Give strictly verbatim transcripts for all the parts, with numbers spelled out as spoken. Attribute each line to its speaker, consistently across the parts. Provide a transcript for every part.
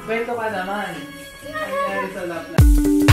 Speaker 1: Kwento ka naman. Ang nangyari sa lap lang.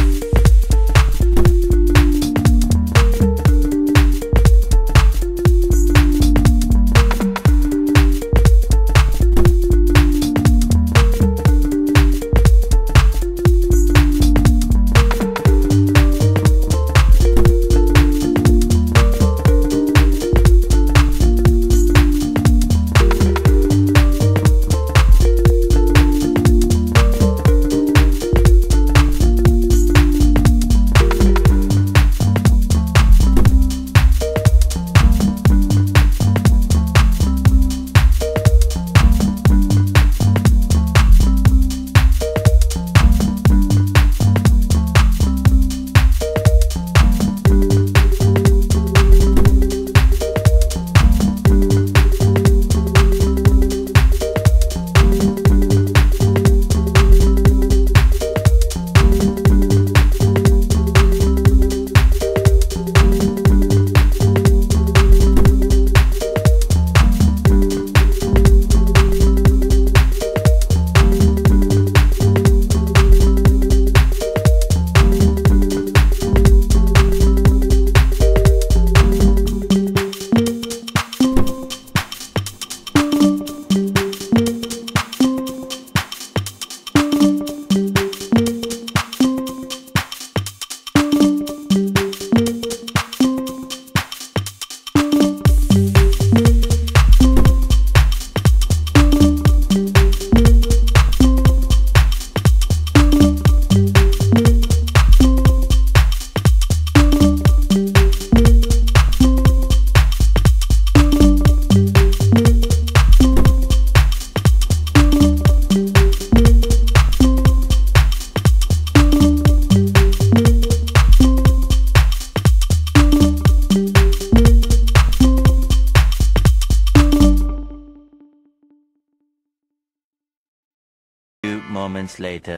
Speaker 2: Moments later.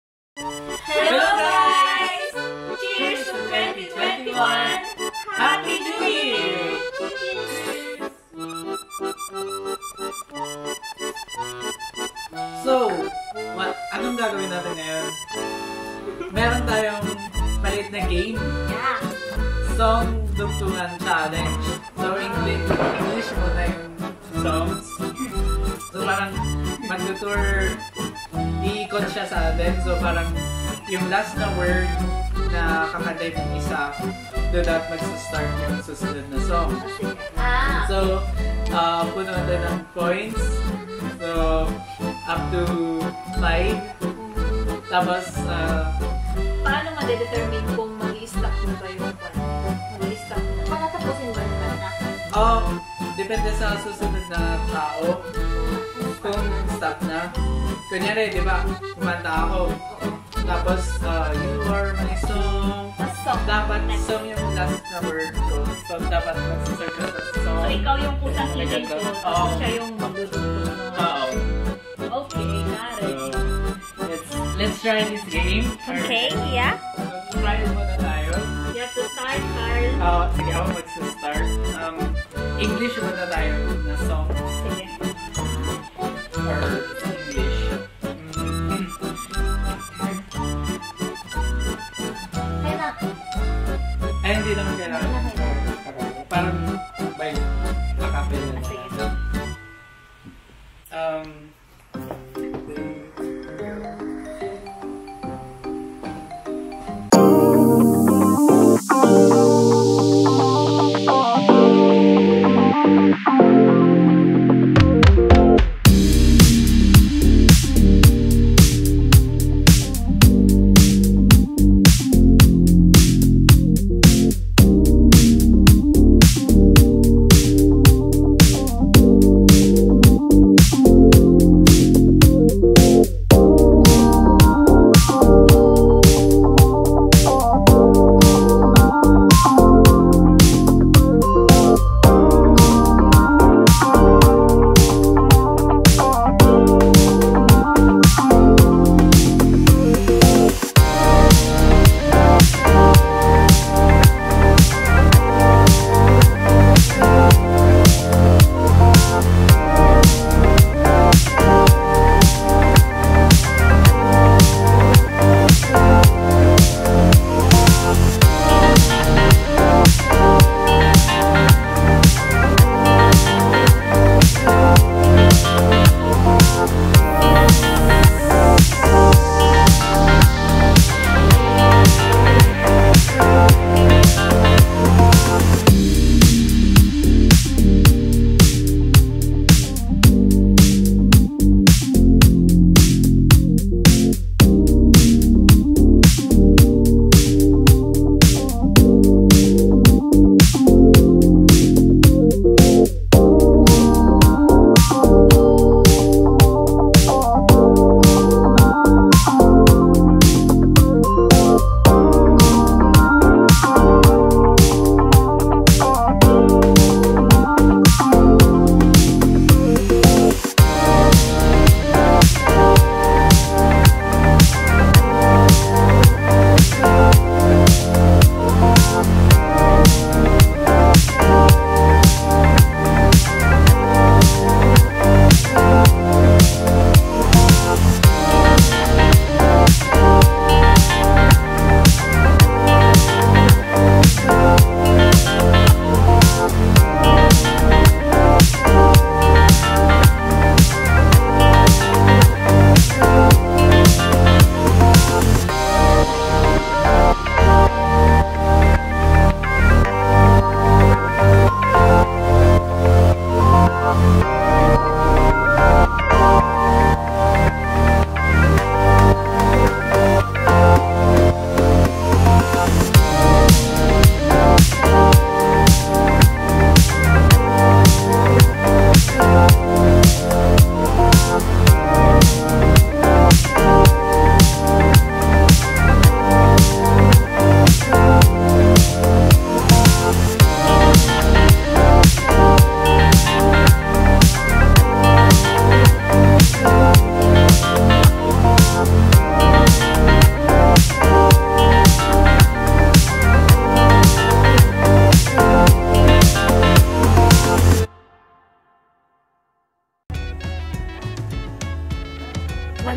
Speaker 3: Hello guys! Cheers to twenty twenty-one! Happy New Year!
Speaker 1: So, what, anong gagawin natin ngayon? Meron tayong palit na game.
Speaker 3: Yeah!
Speaker 1: Song Dugtungan Challenge. So, English, English muna yung songs. So, parang mag-tour, iikot siya sa atin. So, parang yung last na word na kakantay ng isa, doon at mag-start yung susunod na song.
Speaker 3: Ah!
Speaker 1: So, uh, puno natin ng points. So, up to five. Tapos, uh,
Speaker 3: paano ma-determine kung mag-i-stop mo ba yung one? Mag-i-stop na. Patatapusin ba yung kanta?
Speaker 1: oh, depende sa susunod na tao. Kung stop na. Kunyari, di ba, kumanta ako. Tapos, uh, you are my song.
Speaker 3: Tapos song.
Speaker 1: Dapat song yung last na word ko. So, dapat mag-circle sa song.
Speaker 3: So, ikaw yung kusang kilay ko.
Speaker 1: Oo.
Speaker 3: Siya yung magdudugtong.
Speaker 1: Oo.
Speaker 3: Okay, got it.
Speaker 1: So, let's, let's try this game.
Speaker 3: Okay, yeah.
Speaker 1: So, try muna tayo.
Speaker 3: You have to start, Carl.
Speaker 1: Oo, sige ako mag-start. Um, English muna tayo na song.
Speaker 3: Sige.
Speaker 1: Or English. Mm.
Speaker 3: Kaya na.
Speaker 1: Ay, hindi naman kailangan. Parang by akapel na.
Speaker 3: Sige.
Speaker 1: Um,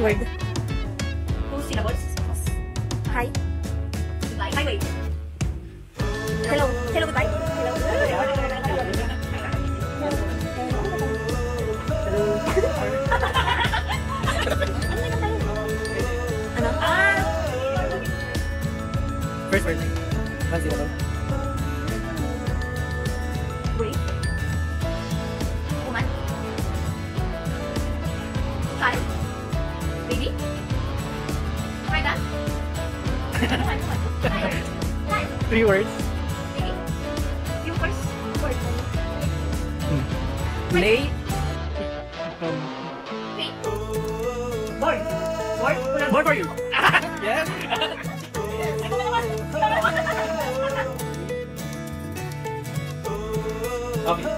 Speaker 2: word.
Speaker 3: Two syllables.
Speaker 2: Hi.
Speaker 3: Goodbye. Hi, wait.
Speaker 2: Hello. Hello, goodbye. Hello. Ano?
Speaker 3: Ah!
Speaker 1: First word. One syllable.
Speaker 3: Wait. Woman. Child. Baby. My dad.
Speaker 1: Three words.
Speaker 3: Baby. Yung first word.
Speaker 1: Play. Um,
Speaker 3: Wait. Board. Board. Kulang.
Speaker 1: more for you. Yes. Okay.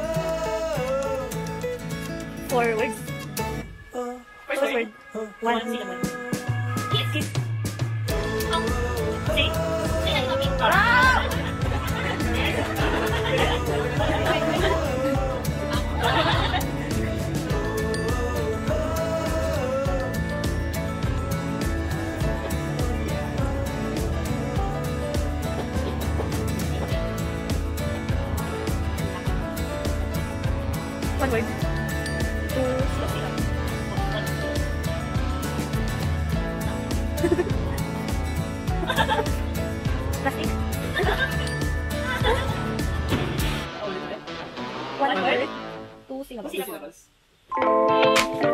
Speaker 2: Four words.
Speaker 3: First
Speaker 2: First word.
Speaker 3: One syllable. Kiss. Kiss. Oh. Say. Say I love you. Ah!
Speaker 2: One word. Two. Plastic. One
Speaker 1: One
Speaker 2: word.
Speaker 1: word.
Speaker 2: Two syllables.
Speaker 1: Two syllables.